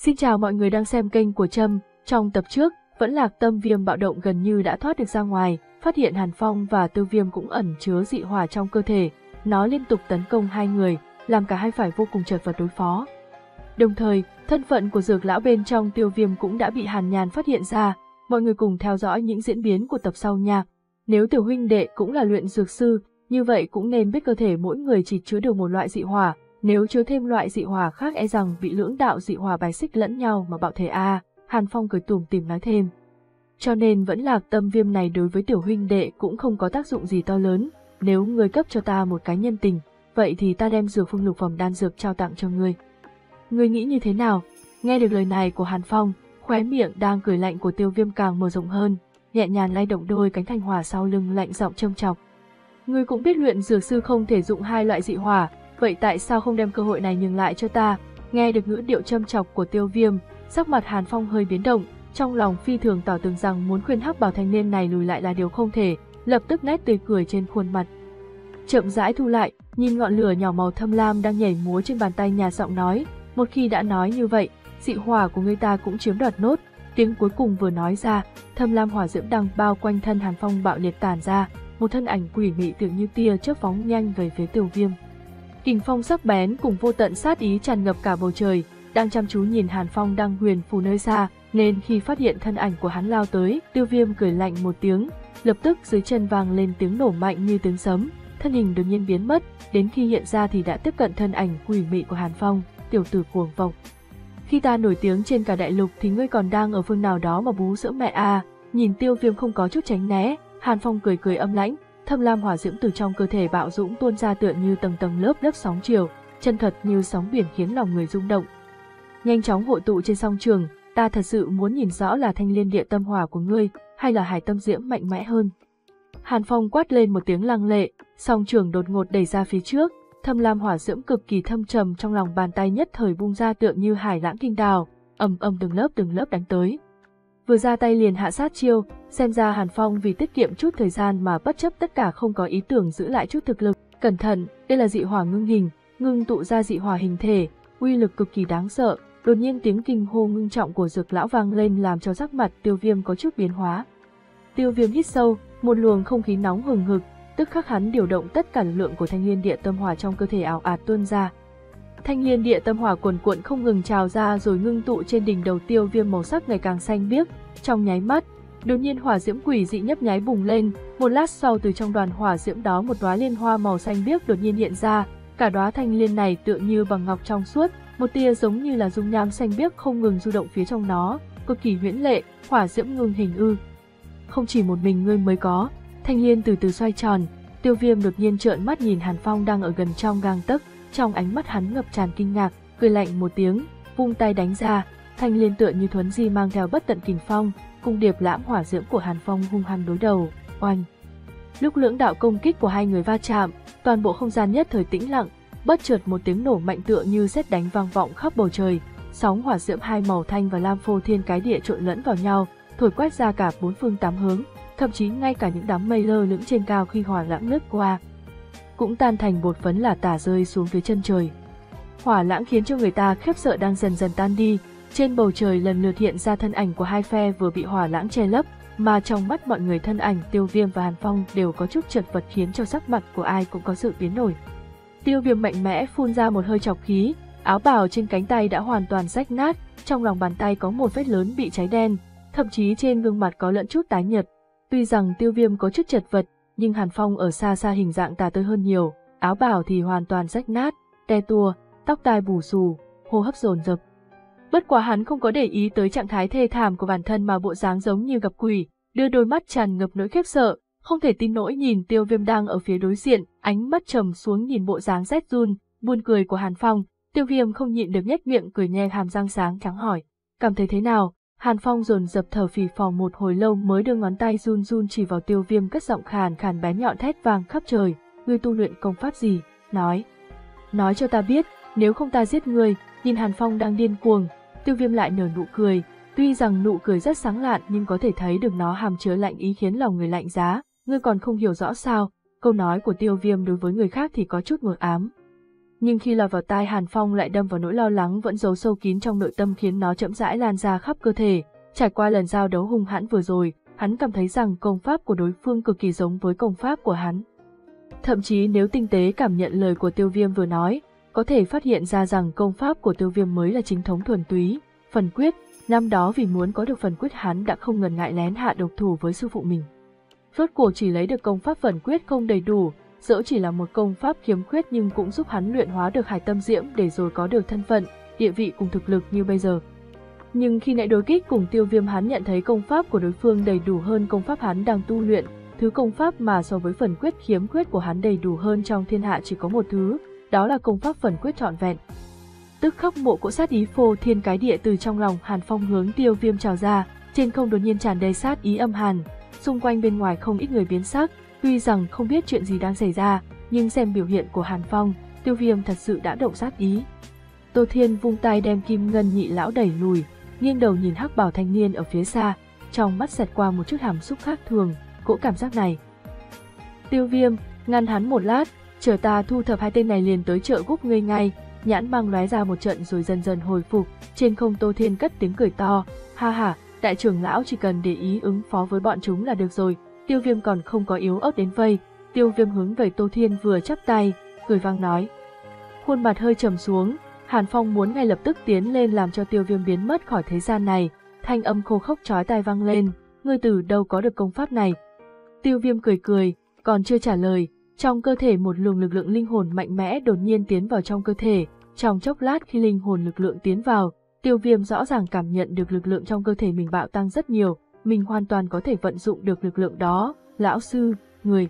Xin chào mọi người đang xem kênh của Trâm. Trong tập trước, Vẫn Lạc Tâm Viêm bạo động gần như đã thoát được ra ngoài, phát hiện Hàn Phong và Tiêu Viêm cũng ẩn chứa dị hỏa trong cơ thể. Nó liên tục tấn công hai người, làm cả hai phải vô cùng chật vật đối phó. Đồng thời, thân phận của dược lão bên trong Tiêu Viêm cũng đã bị Hàn Nhàn phát hiện ra. Mọi người cùng theo dõi những diễn biến của tập sau nha. Nếu tiểu huynh đệ cũng là luyện dược sư, như vậy cũng nên biết cơ thể mỗi người chỉ chứa được một loại dị hỏa. Nếu chứa thêm loại dị hỏa khác e rằng bị lưỡng đạo dị hỏa bài xích lẫn nhau mà bạo thể Hàn Phong cười tủm tỉm nói thêm. Cho nên Vẫn Lạc Tâm Viêm này đối với tiểu huynh đệ cũng không có tác dụng gì to lớn. Nếu ngươi cấp cho ta một cái nhân tình, vậy thì ta đem dược phương lục phẩm đan dược trao tặng cho ngươi. Ngươi nghĩ như thế nào? Nghe được lời này của Hàn Phong, khóe miệng đang cười lạnh của Tiêu Viêm càng mở rộng hơn, nhẹ nhàng lay động đôi cánh thanh hỏa sau lưng lạnh giọng châm chọc. Ngươi cũng biết luyện dược sư không thể dụng hai loại dị hỏa, vậy tại sao không đem cơ hội này nhường lại cho ta? Nghe được ngữ điệu châm chọc của Tiêu Viêm, sắc mặt Hàn Phong hơi biến động, trong lòng phi thường tỏ tường rằng muốn khuyên hắc bào thanh niên này lùi lại là điều không thể, lập tức nét tươi cười trên khuôn mặt chậm rãi thu lại, nhìn ngọn lửa nhỏ màu thâm lam đang nhảy múa trên bàn tay, nhà giọng nói, một khi đã nói như vậy, dị hỏa của người ta cũng chiếm đoạt nốt. Tiếng cuối cùng vừa nói ra, thâm lam hỏa diễm đang bao quanh thân Hàn Phong bạo liệt tản ra, một thân ảnh quỷ mị tưởng như tia chớp phóng nhanh về phía Tiêu Viêm. Kình phong sắc bén cùng vô tận sát ý tràn ngập cả bầu trời, đang chăm chú nhìn Hàn Phong đang huyền phù nơi xa, nên khi phát hiện thân ảnh của hắn lao tới, Tiêu Viêm cười lạnh một tiếng, lập tức dưới chân vang lên tiếng nổ mạnh như tiếng sấm, thân hình đột nhiên biến mất, đến khi hiện ra thì đã tiếp cận thân ảnh quỷ mị của Hàn Phong. Tiểu tử cuồng vọng, khi ta nổi tiếng trên cả đại lục thì ngươi còn đang ở phương nào đó mà bú sữa mẹ Nhìn Tiêu Viêm không có chút tránh né, Hàn Phong cười cười âm lãnh, thâm lam hỏa diễm từ trong cơ thể bạo dũng tuôn ra tựa như tầng tầng lớp lớp sóng chiều, chân thật như sóng biển khiến lòng người rung động. Nhanh chóng hội tụ trên song trường, ta thật sự muốn nhìn rõ là thanh liên địa tâm hỏa của ngươi, hay là hải tâm diễm mạnh mẽ hơn. Hàn Phong quát lên một tiếng lăng lệ, song trường đột ngột đẩy ra phía trước, thâm lam hỏa diễm cực kỳ thâm trầm trong lòng bàn tay nhất thời bung ra tựa như hải lãng kinh đào, ầm ầm từng lớp đánh tới. Vừa ra tay liền hạ sát chiêu, xem ra Hàn Phong vì tiết kiệm chút thời gian mà bất chấp tất cả không có ý tưởng giữ lại chút thực lực. Cẩn thận, đây là dị hỏa ngưng hình, ngưng tụ ra dị hỏa hình thể, uy lực cực kỳ đáng sợ. Đột nhiên tiếng kinh hô ngưng trọng của dược lão vang lên làm cho sắc mặt Tiêu Viêm có chút biến hóa. Tiêu Viêm hít sâu, một luồng không khí nóng hừng hực, tức khắc hắn điều động tất cả lực lượng của thanh liên địa tâm hỏa trong cơ thể ảo ạt tuôn ra. Thanh liên địa tâm hỏa cuồn cuộn không ngừng trào ra rồi ngưng tụ trên đỉnh đầu Tiêu Viêm, màu sắc ngày càng xanh biếc. Trong nháy mắt, đột nhiên hỏa diễm quỷ dị nhấp nháy bùng lên, một lát sau từ trong đoàn hỏa diễm đó một đóa liên hoa màu xanh biếc đột nhiên hiện ra, cả đóa thanh liên này tựa như bằng ngọc trong suốt, một tia giống như là dung nham xanh biếc không ngừng du động phía trong nó, cực kỳ huyễn lệ. Hỏa diễm ngưng hình không chỉ một mình ngươi mới có. Thanh liên từ từ xoay tròn, Tiêu Viêm đột nhiên trợn mắt nhìn Hàn Phong đang ở gần trong gang tấc, trong ánh mắt hắn ngập tràn kinh ngạc, cười lạnh một tiếng, vung tay đánh ra, thanh liên tựa như thuấn di mang theo bất tận kình phong, cùng điệp lãm hỏa diễm của Hàn Phong hung hăng đối đầu. Oanh! Lúc lưỡng đạo công kích của hai người va chạm, toàn bộ không gian nhất thời tĩnh lặng, bất chợt một tiếng nổ mạnh tựa như sét đánh vang vọng khắp bầu trời, sóng hỏa diễm hai màu thanh và lam phô thiên cái địa trộn lẫn vào nhau, thổi quét ra cả bốn phương tám hướng, thậm chí ngay cả những đám mây lơ lửng trên cao khi hỏa lãng lướt qua cũng tan thành bột phấn lả tả rơi xuống phía chân trời. Hỏa lãng khiến cho người ta khiếp sợ đang dần dần tan đi, trên bầu trời lần lượt hiện ra thân ảnh của hai phe vừa bị hỏa lãng che lấp, mà trong mắt mọi người thân ảnh Tiêu Viêm và Hàn Phong đều có chút chật vật khiến cho sắc mặt của ai cũng có sự biến đổi. Tiêu Viêm mạnh mẽ phun ra một hơi trọc khí, áo bào trên cánh tay đã hoàn toàn rách nát, trong lòng bàn tay có một vết lớn bị cháy đen, thậm chí trên gương mặt có lẫn chút tái nhợt. Tuy rằng Tiêu Viêm có chút chật vật, nhưng Hàn Phong ở xa xa hình dạng tà tơi hơn nhiều, áo bào thì hoàn toàn rách nát, te tua, tóc tai bù xù, hô hấp dồn dập. Bất quá hắn không có để ý tới trạng thái thê thảm của bản thân mà bộ dáng giống như gặp quỷ, đưa đôi mắt tràn ngập nỗi khiếp sợ, không thể tin nổi nhìn Tiêu Viêm đang ở phía đối diện, ánh mắt trầm xuống nhìn bộ dáng rét run, buồn cười của Hàn Phong. Tiêu Viêm không nhịn được nhếch miệng cười nhe hàm răng sáng trắng hỏi, cảm thấy thế nào? Hàn Phong dồn dập thở phì phò một hồi lâu mới đưa ngón tay run run chỉ vào Tiêu Viêm, cất giọng khàn khàn bén nhọn thét vang khắp trời, ngươi tu luyện công pháp gì? Nói cho ta biết, nếu không ta giết ngươi. Nhìn Hàn Phong đang điên cuồng, Tiêu Viêm lại nở nụ cười, tuy rằng nụ cười rất sáng lạn nhưng có thể thấy được nó hàm chứa lạnh ý khiến lòng người lạnh giá. Ngươi còn không hiểu rõ sao? Câu nói của Tiêu Viêm đối với người khác thì có chút mờ ám, Nhưng khi lọt vào tai Hàn Phong lại đâm vào nỗi lo lắng vẫn giấu sâu kín trong nội tâm, khiến nó chậm rãi lan ra khắp cơ thể. Trải qua lần giao đấu hung hãn vừa rồi, hắn cảm thấy rằng công pháp của đối phương cực kỳ giống với công pháp của hắn. Thậm chí nếu tinh tế cảm nhận lời của Tiêu Viêm vừa nói, có thể phát hiện ra rằng công pháp của Tiêu Viêm mới là chính thống thuần túy. Phần quyết, năm đó vì muốn có được phần quyết hắn đã không ngần ngại lén hạ độc thủ với sư phụ mình. Rốt cuộc chỉ lấy được công pháp phần quyết không đầy đủ, dẫu chỉ là một công pháp khiếm khuyết nhưng cũng giúp hắn luyện hóa được Hải Tâm Diễm để rồi có được thân phận, địa vị cùng thực lực như bây giờ. Nhưng khi nãy đối kích cùng Tiêu Viêm, hắn nhận thấy công pháp của đối phương đầy đủ hơn công pháp hắn đang tu luyện, thứ công pháp mà so với phần quyết khiếm khuyết của hắn đầy đủ hơn trong thiên hạ chỉ có một thứ, đó là công pháp phần quyết trọn vẹn. Tức khắc một cỗ sát ý phô thiên cái địa từ trong lòng Hàn Phong hướng Tiêu Viêm trào ra, trên không đột nhiên tràn đầy sát ý âm hàn, xung quanh bên ngoài không ít người biến sắc, tuy rằng không biết chuyện gì đang xảy ra, nhưng xem biểu hiện của Hàn Phong, Tiêu Viêm thật sự đã động sát ý. Tô Thiên vung tay đem Kim Ngân nhị lão đẩy lùi, nghiêng đầu nhìn hắc bào thanh niên ở phía xa, trong mắt xẹt qua một chút hàm xúc khác thường, cỗ cảm giác này. Tiêu Viêm, ngăn hắn một lát, chờ ta thu thập hai tên này liền tới trợ giúp ngươi ngay. Nhãn mang lóe ra một trận rồi dần dần hồi phục, trên không Tô Thiên cất tiếng cười to, ha ha, đại trưởng lão chỉ cần để ý ứng phó với bọn chúng là được rồi. Tiêu Viêm còn không có yếu ớt đến vây. Tiêu Viêm hướng về Tô Thiên vừa chắp tay, cười vang nói. Khuôn mặt hơi trầm xuống, Hàn Phong muốn ngay lập tức tiến lên làm cho Tiêu Viêm biến mất khỏi thế gian này. Thanh âm khô khốc chói tai vang lên, ngươi từ đâu có được công pháp này? Tiêu Viêm cười cười, còn chưa trả lời, trong cơ thể một luồng lực lượng linh hồn mạnh mẽ đột nhiên tiến vào trong cơ thể. Trong chốc lát khi linh hồn lực lượng tiến vào, Tiêu Viêm rõ ràng cảm nhận được lực lượng trong cơ thể mình bạo tăng rất nhiều, mình hoàn toàn có thể vận dụng được lực lượng đó. Lão sư, người.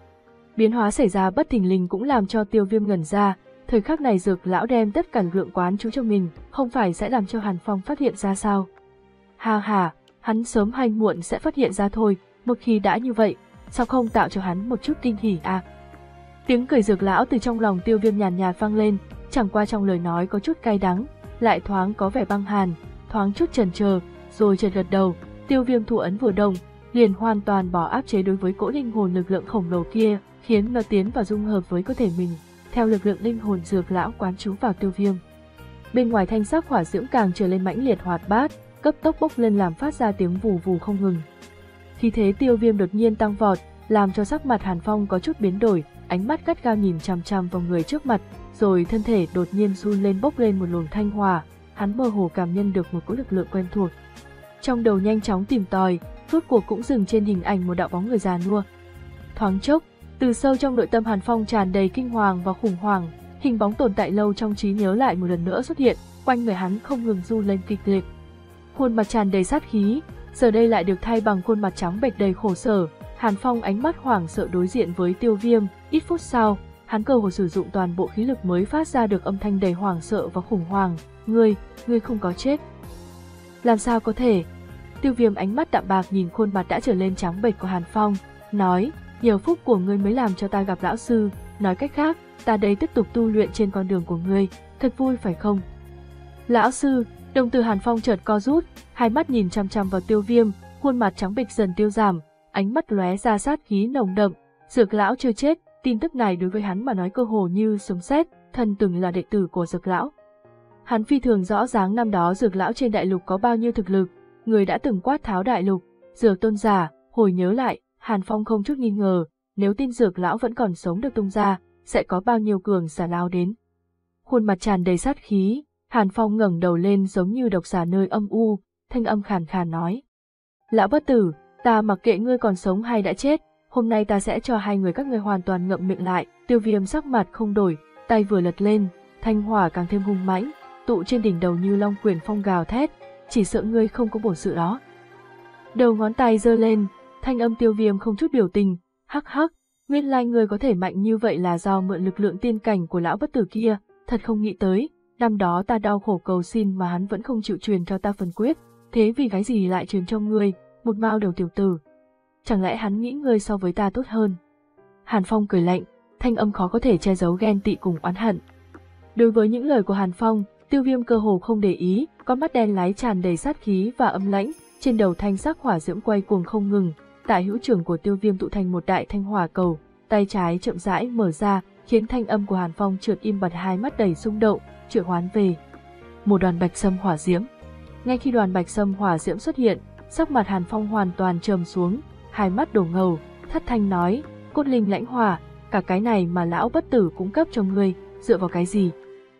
Biến hóa xảy ra bất thình lình cũng làm cho Tiêu Viêm ngẩn ra, thời khắc này Dược lão đem tất cả lực lượng quán trú cho mình, không phải sẽ làm cho Hàn Phong phát hiện ra sao? Ha ha, hắn sớm hay muộn sẽ phát hiện ra thôi, một khi đã như vậy, sao không tạo cho hắn một chút kinh hỉ à? Tiếng cười Dược lão từ trong lòng Tiêu Viêm nhàn nhạt vang lên, chẳng qua trong lời nói có chút cay đắng, lại thoáng có vẻ băng hàn, thoáng chút chần chờ, rồi chợt gật đầu. Tiêu Viêm thủ ấn vừa động, liền hoàn toàn bỏ áp chế đối với cỗ linh hồn lực lượng khổng lồ kia, khiến nó tiến vào dung hợp với cơ thể mình. Theo lực lượng linh hồn Dược lão quán trú vào Tiêu Viêm, bên ngoài thanh sắc hỏa diễm càng trở lên mãnh liệt hoạt bát, cấp tốc bốc lên làm phát ra tiếng vù vù không ngừng. Khí thế Tiêu Viêm đột nhiên tăng vọt, làm cho sắc mặt Hàn Phong có chút biến đổi, ánh mắt gắt gao nhìn chằm chằm vào người trước mặt, rồi thân thể đột nhiên run lên bốc lên một luồng thanh hỏa, hắn mơ hồ cảm nhận được một cỗ lực lượng quen thuộc. Trong đầu nhanh chóng tìm tòi, rốt cuộc cũng dừng trên hình ảnh một đạo bóng người già nua. Thoáng chốc, từ sâu trong nội tâm Hàn Phong tràn đầy kinh hoàng và khủng hoảng, hình bóng tồn tại lâu trong trí nhớ lại một lần nữa xuất hiện, quanh người hắn không ngừng run lên kịch liệt. Khuôn mặt tràn đầy sát khí, giờ đây lại được thay bằng khuôn mặt trắng bệch đầy khổ sở. Hàn Phong ánh mắt hoảng sợ đối diện với Tiêu Viêm, ít phút sau, hắn cơ hồ sử dụng toàn bộ khí lực mới phát ra được âm thanh đầy hoảng sợ và khủng hoảng, ngươi không có chết. Làm sao có thể? Tiêu Viêm ánh mắt đạm bạc nhìn khuôn mặt đã trở lên trắng bệch của Hàn Phong, nói, nhờ phúc của ngươi mới làm cho ta gặp lão sư, nói cách khác, ta đây tiếp tục tu luyện trên con đường của ngươi, thật vui phải không? Lão sư, đồng tử Hàn Phong chợt co rút, hai mắt nhìn chằm chằm vào Tiêu Viêm, khuôn mặt trắng bệch dần tiêu giảm, ánh mắt lóe ra sát khí nồng đậm. Dược lão chưa chết, tin tức này đối với hắn mà nói cơ hồ như sấm sét, thân từng là đệ tử của Dược lão. Hắn phi thường rõ ràng năm đó Dược lão trên đại lục có bao nhiêu thực lực, người đã từng quát tháo đại lục, Dược tôn giả, hồi nhớ lại, Hàn Phong không chút nghi ngờ, nếu tin Dược lão vẫn còn sống được tung ra, sẽ có bao nhiêu cường giả lao đến. Khuôn mặt tràn đầy sát khí, Hàn Phong ngẩng đầu lên giống như độc xà nơi âm u, thanh âm khàn khàn nói: "Lão bất tử, ta mặc kệ ngươi còn sống hay đã chết, hôm nay ta sẽ cho hai người các ngươi hoàn toàn ngậm miệng lại." Tiêu Viêm sắc mặt không đổi, tay vừa lật lên, thanh hỏa càng thêm hung mãnh, tụ trên đỉnh đầu như long quyển phong gào thét, "Chỉ sợ ngươi không có bổn sự đó." Đầu ngón tay giơ lên, thanh âm Tiêu Viêm không chút biểu tình, "Hắc hắc, nguyên lai ngươi có thể mạnh như vậy là do mượn lực lượng tiên cảnh của lão bất tử kia, thật không nghĩ tới, năm đó ta đau khổ cầu xin mà hắn vẫn không chịu truyền cho ta phần quyết, thế vì cái gì lại truyền cho ngươi, một mao đầu tiểu tử? Chẳng lẽ hắn nghĩ ngươi so với ta tốt hơn?" Hàn Phong cười lạnh, thanh âm khó có thể che giấu ghen tị cùng oán hận. Đối với những lời của Hàn Phong, Tiêu Viêm cơ hồ không để ý, con mắt đen láy tràn đầy sát khí và âm lãnh, trên đầu thanh sắc hỏa diễm quay cuồng không ngừng, tại hữu trưởng của Tiêu Viêm tụ thành một đại thanh hỏa cầu, tay trái chậm rãi mở ra, khiến thanh âm của Hàn Phong trượt im bặt, hai mắt đầy xung động, triệu hoán về một đoàn bạch sâm hỏa diễm. Ngay khi đoàn bạch sâm hỏa diễm xuất hiện, sắc mặt Hàn Phong hoàn toàn trầm xuống, hai mắt đổ ngầu, thất thanh nói, cốt linh lãnh hỏa, cả cái này mà lão bất tử cung cấp cho ngươi, dựa vào cái gì?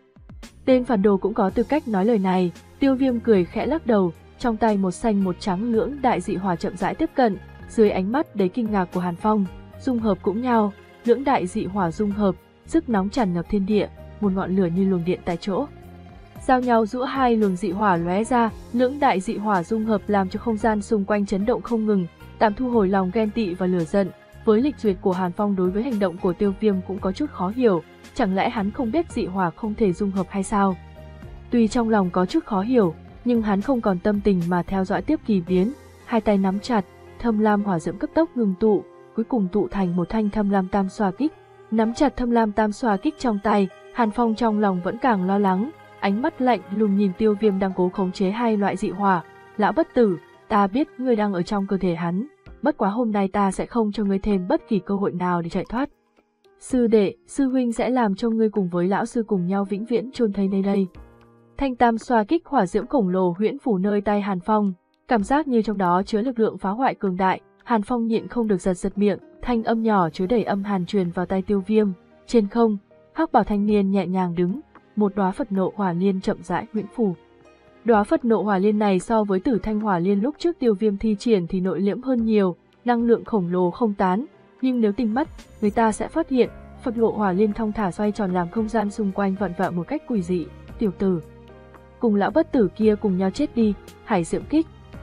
Tên phản đồ cũng có tư cách nói lời này. Tiêu Viêm cười khẽ lắc đầu, trong tay một xanh một trắng lưỡng đại dị hỏa chậm rãi tiếp cận, dưới ánh mắt đầy kinh ngạc của Hàn Phong, dung hợp cũng nhau, lưỡng đại dị hỏa dung hợp, sức nóng tràn ngập thiên địa, một ngọn lửa như luồng điện tại chỗ. Giao nhau giữa hai luồng dị hỏa lóe ra, lưỡng đại dị hỏa dung hợp làm cho không gian xung quanh chấn động không ngừng, tạm thu hồi lòng ghen tị và lửa giận. Với lịch duyệt của Hàn Phong đối với hành động của Tiêu Viêm cũng có chút khó hiểu, chẳng lẽ hắn không biết dị hỏa không thể dung hợp hay sao? Tuy trong lòng có chút khó hiểu, nhưng hắn không còn tâm tình mà theo dõi tiếp kỳ biến, hai tay nắm chặt, thâm lam hỏa diễm cấp tốc ngừng tụ, cuối cùng tụ thành một thanh thâm lam tam xoa kích. Nắm chặt thâm lam tam xoa kích trong tay, Hàn Phong trong lòng vẫn càng lo lắng, ánh mắt lạnh lùng nhìn Tiêu Viêm đang cố khống chế hai loại dị hỏa. Lão bất tử, ta biết ngươi đang ở trong cơ thể hắn, bất quá hôm nay ta sẽ không cho ngươi thêm bất kỳ cơ hội nào để chạy thoát. Sư đệ, sư huynh sẽ làm cho ngươi cùng với lão sư cùng nhau vĩnh viễn chôn thây nơi đây. Thanh tam xoa kích hỏa diễm khổng lồ huyễn phủ nơi tay Hàn Phong, cảm giác như trong đó chứa lực lượng phá hoại cường đại. Hàn Phong nhịn không được giật miệng, thanh âm nhỏ chứa đầy âm hàn truyền vào tai Tiêu Viêm. Trên không, hắc bảo thanh niên nhẹ nhàng đứng, một đóa Phật nộ hỏa liên chậm rãi huyễn phủ. Đóa Phật nộ hỏa liên này so với Tử Thanh hỏa liên lúc trước Tiêu Viêm thi triển thì nội liễm hơn nhiều, năng lượng khổng lồ không tán, nhưng nếu tinh mắt, người ta sẽ phát hiện Phật nộ hỏa liên thong thả xoay tròn làm không gian xung quanh vặn vẹo một cách quỷ dị. Tiểu tử, cùng lão bất tử kia cùng nhau chết đi, Hải Diễm kích.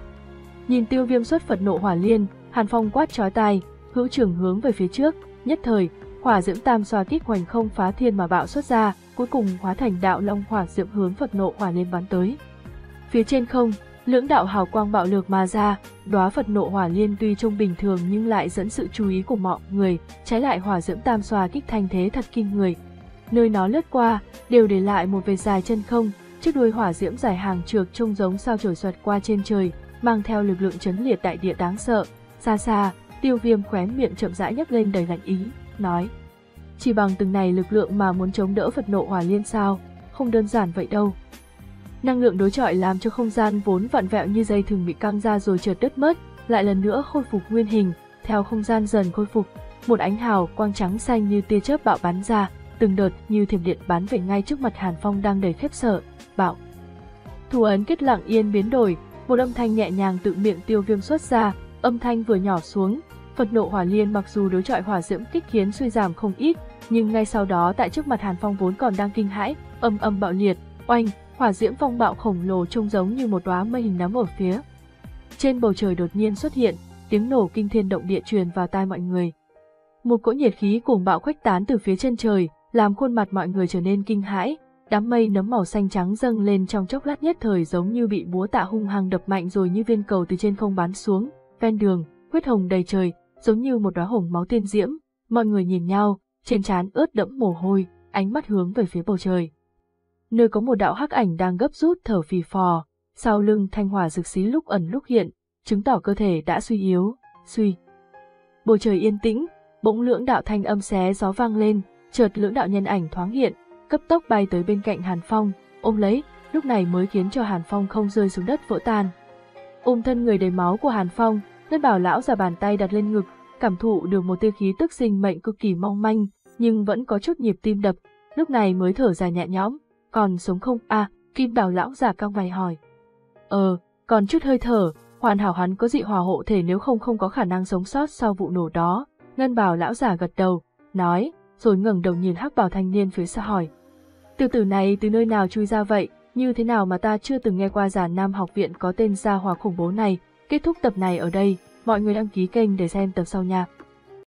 Nhìn Tiêu Viêm xuất Phật nộ hỏa liên, Hàn Phong quát chói tai, hữu trưởng hướng về phía trước, nhất thời, hỏa diễm tam xoa kích hoành không phá thiên mà bạo xuất ra, cuối cùng hóa thành đạo long hỏa diễm hướng Phật nộ hỏa liên bắn tới. Phía trên không, lưỡng đạo hào quang bạo lược mà ra, đóa Phật nộ hỏa liên tuy trông bình thường nhưng lại dẫn sự chú ý của mọi người, trái lại hỏa diễm tam xoa kích thanh thế thật kinh người. Nơi nó lướt qua, đều để lại một vệt dài chân không, chiếc đuôi hỏa diễm dài hàng trược trông giống sao chổi xoẹt qua trên trời, mang theo lực lượng chấn liệt đại địa đáng sợ. Xa xa, Tiêu Viêm khóe miệng chậm rãi nhếch lên đầy lạnh ý, nói: chỉ bằng từng này lực lượng mà muốn chống đỡ Phật nộ hỏa liên sao? Không đơn giản vậy đâu. Năng lượng đối chọi làm cho không gian vốn vặn vẹo như dây thừng bị căng ra rồi chợt đứt mất, lại lần nữa khôi phục nguyên hình. Theo không gian dần khôi phục, một ánh hào quang trắng xanh như tia chớp bạo bắn ra, từng đợt như thiểm điện bắn về ngay trước mặt Hàn Phong đang đầy khiếp sợ. Bạo. Thủ ấn kết lặng yên biến đổi, một âm thanh nhẹ nhàng tự miệng Tiêu Viêm xuất ra, âm thanh vừa nhỏ xuống, Phật nộ hỏa liên mặc dù đối chọi hỏa diễm kích khiến suy giảm không ít, nhưng ngay sau đó tại trước mặt Hàn Phong vốn còn đang kinh hãi, âm bạo liệt, oanh, hỏa diễm phong bạo khổng lồ trông giống như một đóa mây hình nấm ở phía trên bầu trời đột nhiên xuất hiện, tiếng nổ kinh thiên động địa truyền vào tai mọi người. Một cỗ nhiệt khí cuồng bạo khuếch tán từ phía chân trời, làm khuôn mặt mọi người trở nên kinh hãi. Đám mây nấm màu xanh trắng dâng lên trong chốc lát, nhất thời giống như bị búa tạ hung hăng đập mạnh rồi như viên cầu từ trên không bắn xuống. Ven đường, huyết hồng đầy trời, giống như một đóa hồng máu tiên diễm. Mọi người nhìn nhau, trên trán ướt đẫm mồ hôi, ánh mắt hướng về phía bầu trời. Nơi có một đạo hắc ảnh đang gấp rút thở phì phò, sau lưng thanh hỏa rực xí lúc ẩn lúc hiện, chứng tỏ cơ thể đã suy yếu. Bầu trời yên tĩnh, bỗng lưỡng đạo thanh âm xé gió vang lên, chợt lưỡng đạo nhân ảnh thoáng hiện, cấp tốc bay tới bên cạnh Hàn Phong, ôm lấy, lúc này mới khiến cho Hàn Phong không rơi xuống đất vỡ tan. Ôm thân người đầy máu của Hàn Phong, Ngân Bảo lão già bàn tay đặt lên ngực, cảm thụ được một tia khí tức sinh mệnh cực kỳ mong manh, nhưng vẫn có chút nhịp tim đập, lúc này mới thở dài nhẹ nhõm. Còn sống không? Kim Bảo lão già cau mày hỏi. Còn chút hơi thở, hoàn hảo hắn có dị hỏa hộ thể, nếu không có khả năng sống sót sau vụ nổ đó. Ngân Bảo lão già gật đầu, nói, rồi ngẩng đầu nhìn hắc bảo thanh niên phía xa hỏi. Tiểu tử này từ nơi nào chui ra vậy, như thế nào mà ta chưa từng nghe qua Già Nam học viện có tên gia hỏa khủng bố này. Kết thúc tập này ở đây, mọi người đăng ký kênh để xem tập sau nha.